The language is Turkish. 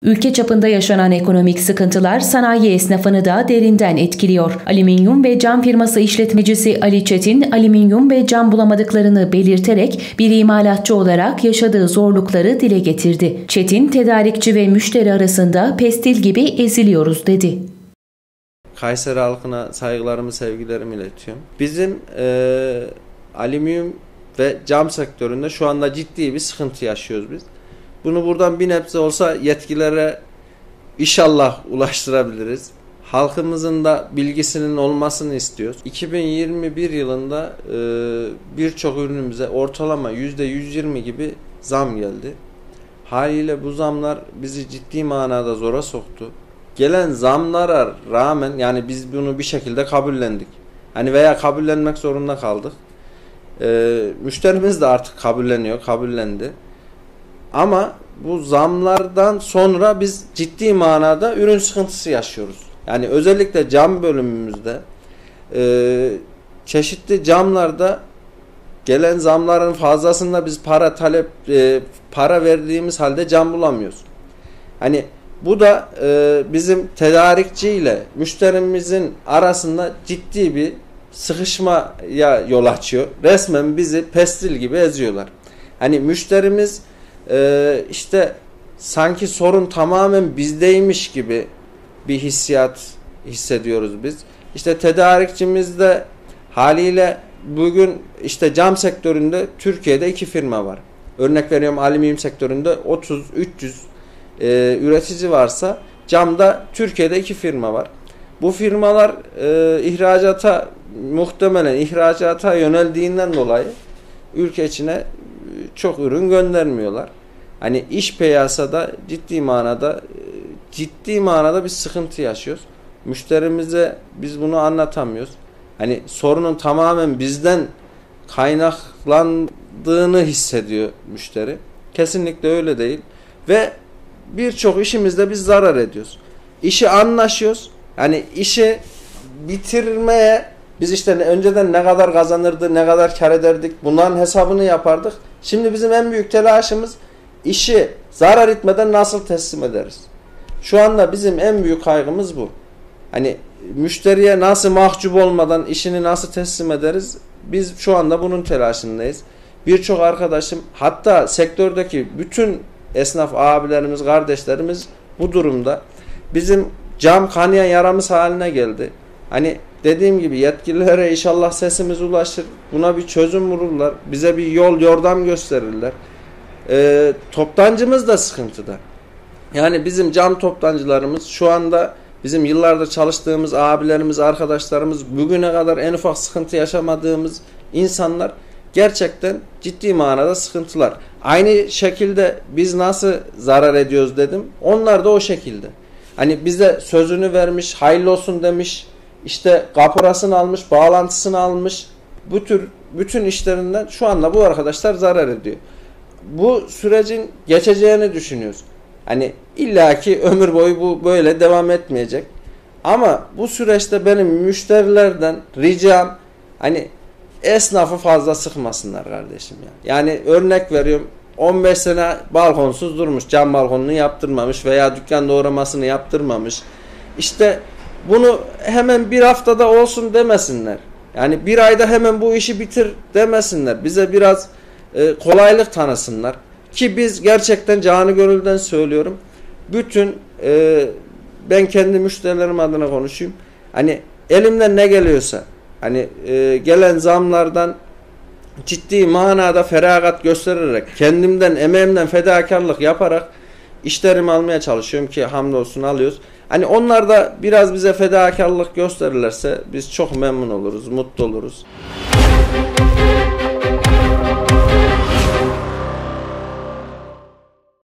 Ülke çapında yaşanan ekonomik sıkıntılar sanayi esnafını da derinden etkiliyor. Alüminyum ve cam firması işletmecisi Ali Çetin, alüminyum ve cam bulamadıklarını belirterek bir imalatçı olarak yaşadığı zorlukları dile getirdi. Çetin, tedarikçi ve müşteri arasında pestil gibi eziliyoruz dedi. Kayseri halkına saygılarımı, sevgilerimi iletiyorum. Bizim alüminyum ve cam sektöründe şu anda ciddi bir sıkıntı yaşıyoruz biz. Bunu buradan bir nebze olsa yetkililere inşallah ulaştırabiliriz. Halkımızın da bilgisinin olmasını istiyoruz. 2021 yılında birçok ürünümüze ortalama %120 gibi zam geldi. Haliyle bu zamlar bizi ciddi manada zora soktu. Gelen zamlara rağmen yani biz bunu bir şekilde kabullendik. Hani veya kabullenmek zorunda kaldık. Müşterimiz de artık kabullendi. Ama bu zamlardan sonra biz ciddi manada ürün sıkıntısı yaşıyoruz. Yani özellikle cam bölümümüzde çeşitli camlarda gelen zamların fazlasında biz para verdiğimiz halde cam bulamıyoruz. Hani bu da bizim tedarikçi ile müşterimizin arasında ciddi bir sıkışmaya yol açıyor. Resmen bizi pestil gibi eziyorlar. Hani müşterimiz işte sanki sorun tamamen bizdeymiş gibi bir hissiyat hissediyoruz biz. İşte tedarikçimiz de haliyle bugün işte cam sektöründe Türkiye'de 2 firma var. Örnek veriyorum, alüminyum sektöründe 30-300 üretici varsa camda Türkiye'de 2 firma var. Bu firmalar muhtemelen ihracata yöneldiğinden dolayı ülke içine çok ürün göndermiyorlar. Hani iş piyasada ciddi manada bir sıkıntı yaşıyoruz. Müşterimize biz bunu anlatamıyoruz. Hani sorunun tamamen bizden kaynaklandığını hissediyor müşteri. Kesinlikle öyle değil. Ve birçok işimizde biz zarar ediyoruz. İşi anlaşıyoruz. Yani işi bitirmeye biz işte önceden ne kadar kazanırdı, ne kadar kar ederdik, bunların hesabını yapardık. Şimdi bizim en büyük telaşımız işi zarar etmeden nasıl teslim ederiz? Şu anda bizim en büyük kaygımız bu. Hani müşteriye nasıl mahcup olmadan işini nasıl teslim ederiz? Biz şu anda bunun telaşındayız. Birçok arkadaşım, hatta sektördeki bütün esnaf abilerimiz, kardeşlerimiz bu durumda. Bizim cam kanayan yaramız haline geldi. Hani dediğim gibi yetkililere inşallah sesimiz ulaşır. Buna bir çözüm bulurlar. Bize bir yol yordam gösterirler. Toptancımız da sıkıntıda. Yani bizim cam toptancılarımız şu anda bizim yıllardır çalıştığımız abilerimiz, arkadaşlarımız, bugüne kadar en ufak sıkıntı yaşamadığımız insanlar gerçekten ciddi manada sıkıntılar. Aynı şekilde biz nasıl zarar ediyoruz dedim. Onlar da o şekilde. Hani bize sözünü vermiş, hayırlı olsun demiş, işte kaporasını almış, bağlantısını almış. Bu tür bütün işlerinden şu anda bu arkadaşlar zarar ediyor. Bu sürecin geçeceğini düşünüyoruz. Hani illaki ömür boyu bu böyle devam etmeyecek. Ama bu süreçte benim müşterilerden ricam, hani esnafı fazla sıkmasınlar kardeşim ya. Yani örnek veriyorum, 15 sene balkonsuz durmuş, cam balkonunu yaptırmamış veya dükkan doğramasını yaptırmamış. İşte bunu hemen bir haftada olsun demesinler. Yani bir ayda hemen bu işi bitir demesinler. Bize biraz kolaylık tanısınlar. Ki biz gerçekten canı gönülden söylüyorum. Bütün ben kendi müşterilerim adına konuşayım. Hani elimden ne geliyorsa, hani gelen zamlardan ciddi manada feragat göstererek, kendimden, emeğimden fedakarlık yaparak işlerimi almaya çalışıyorum ki hamdolsun alıyoruz. Hani onlar da biraz bize fedakarlık gösterirlerse biz çok memnun oluruz, mutlu oluruz.